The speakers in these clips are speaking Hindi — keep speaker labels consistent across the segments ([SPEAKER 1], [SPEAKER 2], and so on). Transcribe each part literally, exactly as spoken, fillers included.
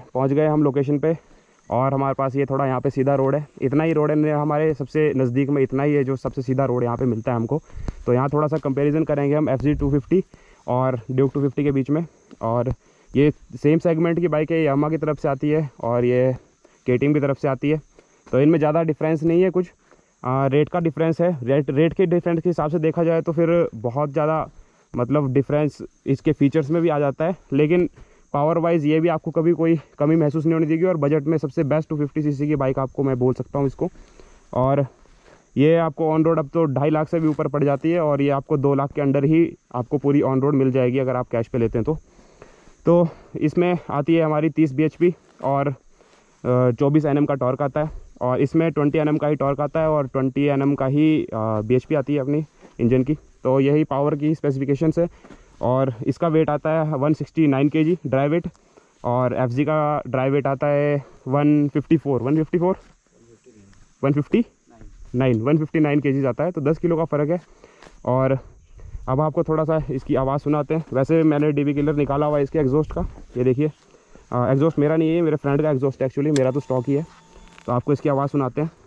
[SPEAKER 1] पहुंच गए हम लोकेशन पे। और हमारे पास ये थोड़ा यहाँ पे सीधा रोड है, इतना ही रोड है हमारे सबसे नज़दीक में, इतना ही है जो सबसे सीधा रोड यहाँ पे मिलता है हमको। तो यहाँ थोड़ा सा कंपैरिजन करेंगे हम एफ जी टू फिफ्टी और ड्यूक टू फिफ्टी के बीच में। और ये सेम सेगमेंट की बाइक है, यामा की तरफ से आती है और ये के टी एम की तरफ से आती है। तो इनमें ज़्यादा डिफरेंस नहीं है, कुछ आ, रेट का डिफरेंस है। रेट रेट के डिफरेंस के हिसाब से देखा जाए तो फिर बहुत ज़्यादा मतलब डिफरेंस इसके फीचर्स में भी आ जाता है, लेकिन पावर वाइज ये भी आपको कभी कोई कमी महसूस नहीं होने देगी। और बजट में सबसे best two fifty C C की बाइक आपको मैं बोल सकता हूँ इसको। और ये आपको ऑन रोड अब तो ढाई लाख से भी ऊपर पड़ जाती है, और ये आपको दो लाख के अंडर ही आपको पूरी ऑन रोड मिल जाएगी अगर आप कैश पे लेते हैं तो। तो इसमें आती है हमारी तीस बी एच पी और चौबीस एन एम का टॉर्क आता है, और इसमें ट्वेंटी एन एम का ही टॉर्क आता है और ट्वेंटी एन एम का ही बी एच पी आती है अपनी इंजन की। तो यही पावर की स्पेसिफिकेशंस है। और इसका वेट आता है one sixty nine KG dry weight, और एफ जी का ड्राई वेट आता है one fifty four one fifty four one fifty nine one fifty nine KGs आता है। तो दस किलो का फ़र्क है। और अब आपको थोड़ा सा इसकी आवाज़ सुनाते हैं। वैसे मैंने डी बी किलर निकाला हुआ है इसके एग्जॉस्ट का, ये देखिए। एग्जॉस्ट मेरा नहीं है, मेरे फ्रेंड का एग्जॉस्ट एक्चुअली, मेरा तो स्टॉक ही है। तो आपको इसकी आवाज़ सुनाते हैं।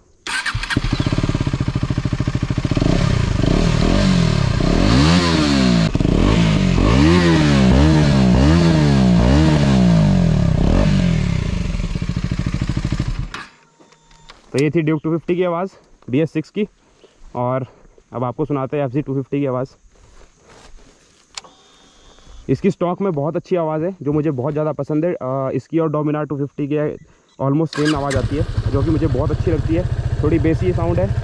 [SPEAKER 1] तो ये थी ड्यूक टू फिफ्टी की आवाज़ बी एस सिक्स की। और अब आपको सुनाते हैं एफ जी टू फिफ्टी की आवाज़। इसकी स्टॉक में बहुत अच्छी आवाज़ है जो मुझे बहुत ज़्यादा पसंद है। आ, इसकी और डोमिनार टू फिफ्टी के ऑलमोस्ट सेम आवाज़ आती है, जो कि मुझे बहुत अच्छी लगती है। थोड़ी बेसी साउंड है।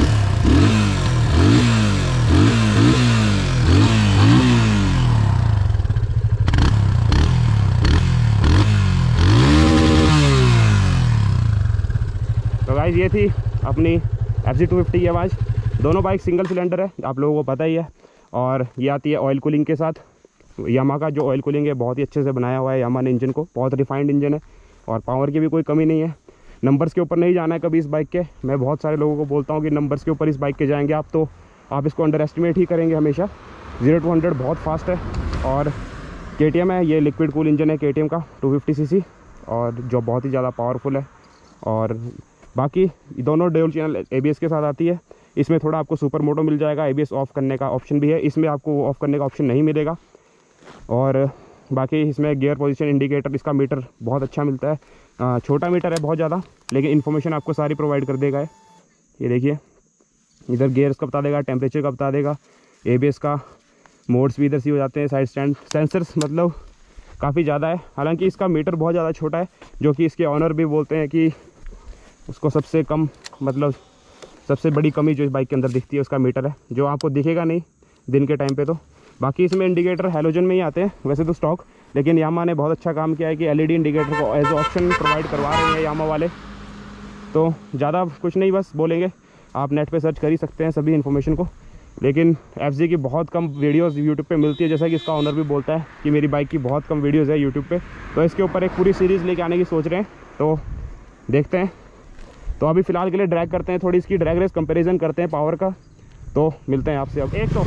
[SPEAKER 1] तो गाइस ये थी अपनी एफ जी टू फिफ्टी की आवाज़। दोनों बाइक सिंगल सिलेंडर है, आप लोगों को पता ही है। और ये आती है ऑयल कूलिंग के साथ। यामा का जो ऑयल कूलिंग है बहुत ही अच्छे से बनाया हुआ है यामा ने इंजन को, बहुत रिफाइंड इंजन है और पावर की भी कोई कमी नहीं है। नंबर्स के ऊपर नहीं जाना है कभी इस बाइक के। मैं बहुत सारे लोगों को बोलता हूँ कि नंबर्स के ऊपर इस बाइक के जाएंगे आप तो आप इसको अंडर एस्टिमेट ही करेंगे हमेशा। जीरो टू हंड्रेड बहुत फास्ट है। और के टी एम है, ये लिक्विड कूल इंजन है के टी एम का टू फिफ्टी सी सी, और जो बहुत ही ज़्यादा पावरफुल है। और बाकी दोनों dual channel A B S के साथ आती है। इसमें थोड़ा आपको सुपर मोटो मिल जाएगा, ए बी एस ऑफ करने का ऑप्शन भी है, इसमें आपको ऑफ करने का ऑप्शन नहीं मिलेगा। और बाकी इसमें गियर पोजीशन इंडिकेटर, इसका मीटर बहुत अच्छा मिलता है। आ, छोटा मीटर है बहुत ज़्यादा, लेकिन इन्फॉर्मेशन आपको सारी प्रोवाइड कर देगा। ये देखिए, इधर गियर्स का बता देगा, टेम्परेचर का बता देगा, ए बी एस का मोड्स भी इधर से हो जाते हैं। साइड स्टैंड सेंसर्स मतलब काफ़ी ज़्यादा है। हालांकि इसका मीटर बहुत ज़्यादा छोटा है, जो कि इसके ऑनर भी बोलते हैं कि उसको सबसे कम मतलब सबसे बड़ी कमी जो इस बाइक के अंदर दिखती है उसका मीटर है, जो आपको दिखेगा नहीं दिन के टाइम पे। तो बाकी इसमें इंडिकेटर हैलोजन में ही आते हैं वैसे तो स्टॉक, लेकिन यामा ने बहुत अच्छा काम किया है कि एल ई डी इंडिकेटर को एज ऑप्शन प्रोवाइड करवा रहे हैं यामा वाले। तो ज़्यादा कुछ नहीं, बस बोलेंगे आप नेट पे सर्च कर ही सकते हैं सभी इन्फॉर्मेशन को। लेकिन एफ जी की बहुत कम वीडियोस यूट्यूब पे मिलती है, जैसा कि इसका ऑनर भी बोलता है कि मेरी बाइक की बहुत कम वीडियोस है यूट्यूब पे। तो इसके ऊपर एक पूरी सीरीज़ लेके आने की सोच रहे हैं, तो देखते हैं। तो अभी फ़िलहाल के लिए ड्रैग करते हैं, थोड़ी इसकी ड्रैग रेस कंपैरिजन करते हैं पावर का। तो मिलते हैं आपसे अब एक तो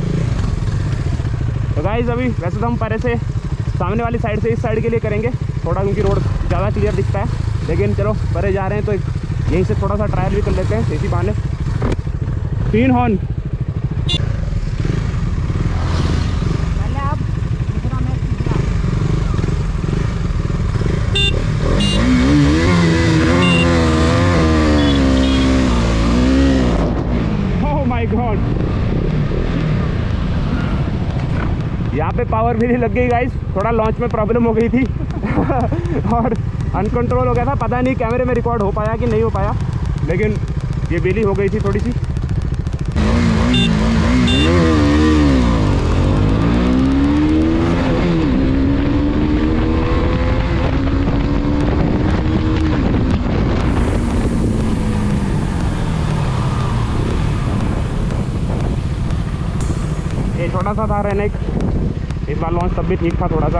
[SPEAKER 1] तो गाइस अभी वैसे तो हम पहले से सामने वाली साइड से इस साइड के लिए करेंगे थोड़ा, क्योंकि रोड ज़्यादा क्लियर दिखता है। लेकिन चलो परे जा रहे हैं तो यहीं से थोड़ा सा ट्रायल भी कर लेते हैं इसी बहाने। तीन हॉर्न यहाँ पे पावर भी नहीं लग गई गाइस, थोड़ा लॉन्च में प्रॉब्लम हो गई थी और अनकंट्रोल हो गया था। पता नहीं कैमरे में रिकॉर्ड हो पाया कि नहीं हो पाया, लेकिन ये बिली हो गई थी थोड़ी सी। ये छोटा सा था रहने, इस बार लॉन्च तब भी ठीक था थोड़ा सा।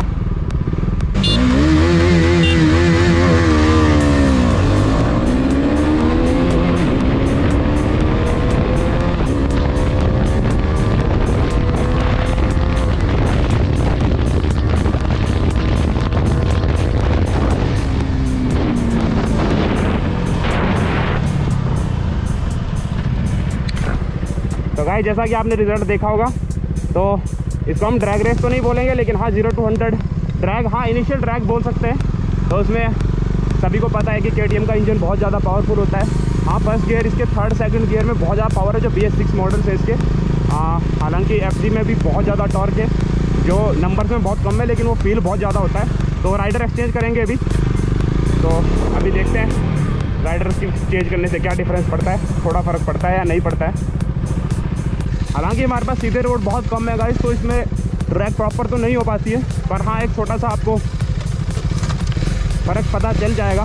[SPEAKER 1] गाइस जैसा कि आपने रिजल्ट देखा होगा, तो इसको हम ड्रैग रेस तो नहीं बोलेंगे, लेकिन हाँ जीरो टू हंड्रेड ड्रैग, हाँ इनिशियल ड्रैग बोल सकते हैं। तो उसमें सभी को पता है कि के टी एम का इंजन बहुत ज़्यादा पावरफुल होता है। हाँ फर्स्ट गियर, इसके थर्ड सेकंड गियर में बहुत ज़्यादा पावर है जो बी एस सिक्स मॉडल है इसके। हालांकि एफ जी में भी बहुत ज़्यादा टॉर्क है, जो नंबर्स में बहुत कम है, लेकिन वो फील बहुत ज़्यादा होता है। तो राइडर एक्सचेंज करेंगे अभी, तो अभी देखते हैं राइडर की चेंज करने से क्या डिफरेंस पड़ता है, थोड़ा फ़र्क पड़ता है या नहीं पड़ता है। हालांकि हमारे पास सीधे रोड बहुत कम है गाइस, तो इसमें ट्रैक प्रॉपर तो नहीं हो पाती है, पर हाँ एक छोटा सा आपको फ़र्क पता चल जाएगा।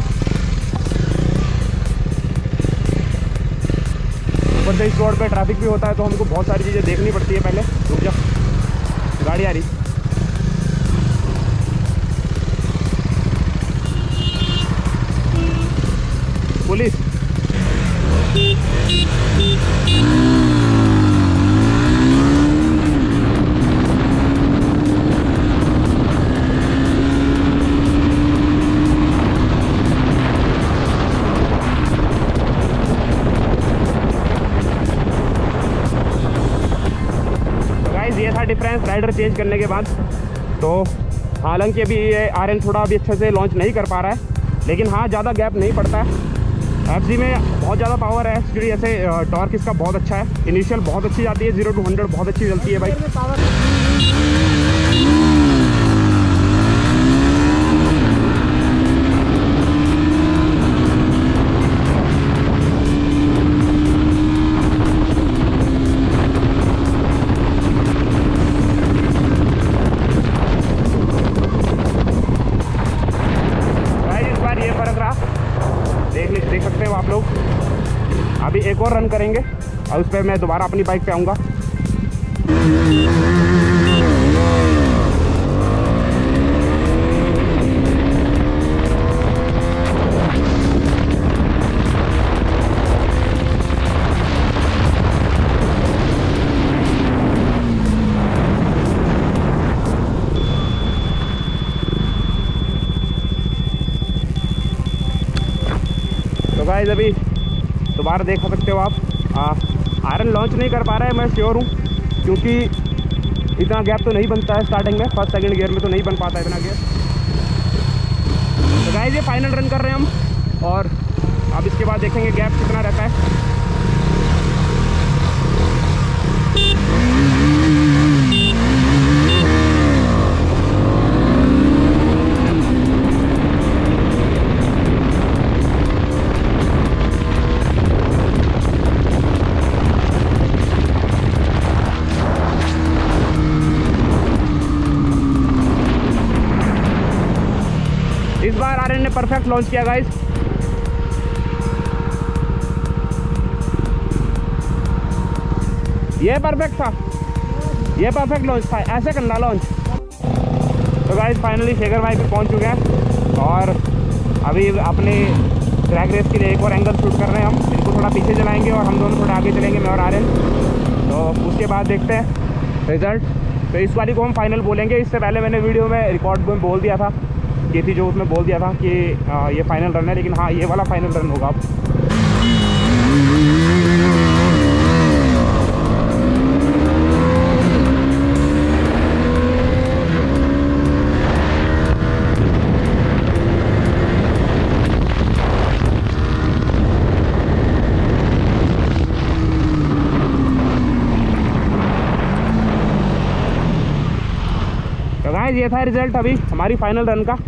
[SPEAKER 1] ऊपर से इस रोड पे ट्रैफिक भी होता है, तो हमको बहुत सारी चीज़ें देखनी पड़ती है। पहले रुक जा, गाड़ी आ रही। पुलिस डिफरेंस राइडर चेंज करने के बाद। तो हालांकि अभी ये आर एन थोड़ा अभी अच्छे से लॉन्च नहीं कर पा रहा है, लेकिन हाँ ज़्यादा गैप नहीं पड़ता है। एफ जी में बहुत ज़्यादा पावर है, एक्चुअली ऐसे टॉर्क इसका बहुत अच्छा है, इनिशियल बहुत अच्छी जाती है, जीरो टू हंड्रेड बहुत अच्छी चलती है बाइक। देख सकते हो आप लोग। अभी एक और रन करेंगे और उस पर मैं दोबारा अपनी बाइक पे आऊँगा। तो गाइस अभी दोबारा देख सकते हो आप, आयरन लॉन्च नहीं कर पा रहा है, मैं श्योर हूँ, क्योंकि इतना गैप तो नहीं बनता है स्टार्टिंग में, फर्स्ट सेकंड गियर में तो नहीं बन पाता है इतना गियर। तो गाइस ये फाइनल रन कर रहे हैं हम, और अब इसके बाद देखेंगे गैप कितना रहता है। इस बार आर एन ने परफेक्ट लॉन्च किया गाइस। ये परफेक्ट था, ये परफेक्ट लॉन्च था, ऐसे करना लॉन्च। तो गाइस फाइनली शेखर भाई भी पहुंच चुके हैं, और अभी अपने ट्रैक रेस के लिए एक और एंगल शूट कर रहे हैं हम। इनको थोड़ा पीछे चलाएंगे और हम दोनों थोड़ा आगे चलेंगे, मैं और आर एन। तो उसके बाद देखते हैं रिजल्ट। तो इस वाली को हम फाइनल बोलेंगे। इससे पहले मैंने वीडियो में रिकॉर्ड में बोल दिया था, ये थी जो उसमें बोल दिया था कि आ, ये फाइनल रन है, लेकिन हाँ ये वाला फाइनल रन होगा अब। तो गाइस ये था रिजल्ट अभी हमारी फाइनल रन का।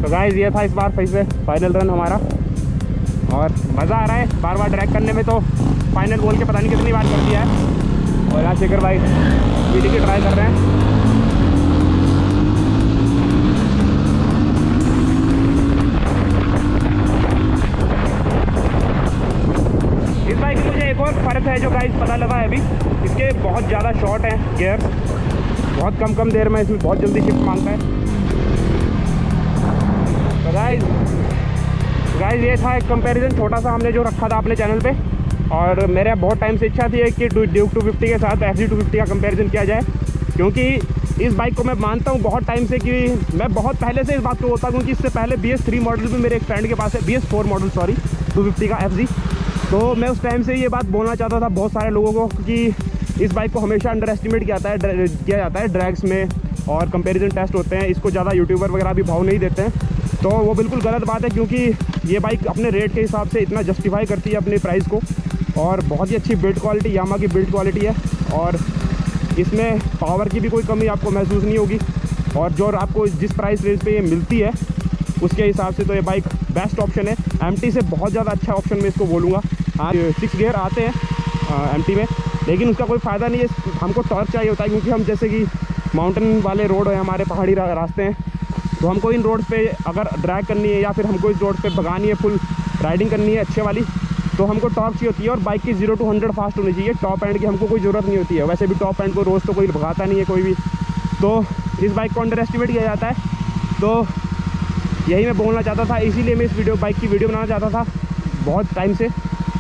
[SPEAKER 1] तो गाइस ये था इस बार फिर से फाइनल रन हमारा, और मज़ा आ रहा है बार बार ड्रैग करने में। तो फाइनल बोल के पता नहीं कितनी बार कर दिया है। और यहाँ शेखर भाई पीटी की ट्राई कर रहे हैं। इस बाइक में मुझे एक और फ़र्क है जो गाइस पता लगा है अभी, इसके बहुत ज़्यादा शॉर्ट हैं गियर, बहुत कम कम देर में इसमें बहुत जल्दी शिफ्ट मांगता है। तो गाइस गाइस ये था एक कंपैरिजन छोटा सा हमने जो रखा था अपने चैनल पे, और मेरे बहुत टाइम से इच्छा थी कि ड्यूक टू फिफ्टी के साथ एफ जी टू फिफ्टी का कंपैरिजन किया जाए, क्योंकि इस बाइक को मैं मानता हूँ बहुत टाइम से कि मैं बहुत पहले से इस बात को होता हूँ कि इससे पहले बी एस थ्री मॉडल भी मेरे एक फ्रेंड के पास है, B S four model sorry two fifty का एफ जी। तो मैं उस टाइम से ये बात बोलना चाहता था बहुत सारे लोगों को कि इस बाइक को हमेशा अंडर एस्टिमेट किया जाता है किया जाता है ड्रैग्स में, और कंपैरिजन टेस्ट होते हैं, इसको ज़्यादा यूट्यूबर वगैरह भी भाव नहीं देते हैं। तो वो बिल्कुल गलत बात है, क्योंकि ये बाइक अपने रेट के हिसाब से इतना जस्टिफाई करती है अपने प्राइस को, और बहुत ही अच्छी बिल्ड क्वालिटी यामा की बिल्ड क्वालिटी है, और इसमें पावर की भी कोई कमी आपको महसूस नहीं होगी। और जो आपको जिस प्राइस रेंज पे ये मिलती है उसके हिसाब से तो ये बाइक बेस्ट ऑप्शन है। एमटी से बहुत ज़्यादा अच्छा ऑप्शन मैं इसको बोलूँगा। हाँ सिक्स गियर आते हैं एमटी में, लेकिन उसका कोई फ़ायदा नहीं है, हमको टॉर्क चाहिए होता है, क्योंकि हम जैसे कि माउंटेन वाले रोड है, हमारे पहाड़ी रा, रास्ते हैं, तो हमको इन रोड पे अगर ड्रैग करनी है या फिर हमको इस रोड पे भगानी है, फुल राइडिंग करनी है अच्छे वाली, तो हमको टॉर्क चाहिए होती है। और बाइक की जीरो टू हंड्रेड फास्ट होनी चाहिए, टॉप एंड की हमको कोई ज़रूरत नहीं होती है। वैसे भी टॉप एंड को रोज़ तो कोई भगाता नहीं है कोई भी, तो इस बाइक को अंडर एस्टिमेट किया जाता है। तो यही मैं बोलना चाहता था, इसीलिए मैं इस वीडियो बाइक की वीडियो बनाना चाहता था बहुत टाइम से।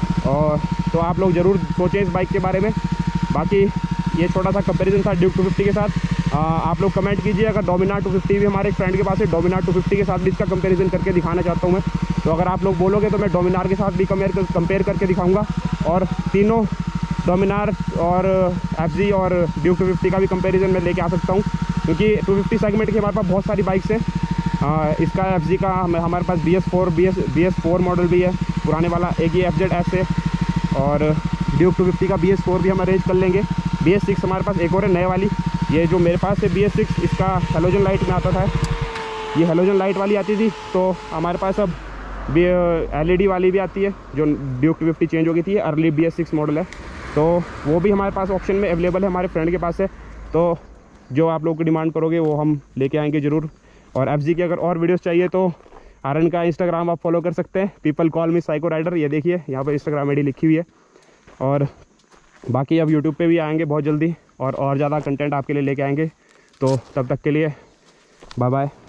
[SPEAKER 1] और तो आप लोग ज़रूर सोचें इस बाइक के बारे में। बाकी ये छोटा सा कंपैरिजन था ड्यूक टू फिफ्टी के साथ। आ, आप लोग कमेंट कीजिए, अगर डोमिनार टू फिफ्टी भी हमारे एक फ्रेंड के पास है, डोमिनार टू फिफ्टी के साथ भी इसका कंपैरिजन करके दिखाना चाहता हूँ मैं। तो अगर आप लोग बोलोगे तो मैं डोमिनार के साथ भी कंपेयर कंपेयर करके दिखाऊँगा, और तीनों डोमिनार और एफ जी और ड्यूक टू फिफ्टी का भी कंपेरिजन मैं लेके आ सकता हूँ, क्योंकि टू फिफ्टी सेगमेंट की हमारे पास बहुत सारी बाइक्स हैं। आ, इसका एफ जी का हमारे पास B S four B S B S four model भी है पुराने वाला, एक ही एफ जेड एस है, और ड्यूक टू फिफ्टी का बी एस फोर भी हम अरेंज कर लेंगे। बी एस सिक्स हमारे पास एक और है नए वाली, ये जो मेरे पास है बी एस सिक्स, इसका हेलोजन लाइट में आता था, ये हेलोजन लाइट वाली आती थी। तो हमारे पास अब बी एल ई डी वाली भी आती है, जो ड्यूक टू फिफ्टी चेंज हो गई थी, early B S six model है, तो वो भी हमारे पास ऑप्शन में अवेलेबल है, हमारे फ्रेंड के पास है। तो जो आप लोग की डिमांड करोगे वो हम लेके आएंगे ज़रूर। और एफ जी की अगर और वीडियोस चाहिए तो आरन का इंस्टाग्राम आप फॉलो कर सकते हैं, people call me psycho rider, ये देखिए यहाँ पर इंस्टाग्राम आई डी लिखी हुई है। और बाकी अब यूट्यूब पे भी आएंगे बहुत जल्दी, और और ज़्यादा कंटेंट आपके लिए लेके आएंगे। तो तब तक के लिए बाय बाय।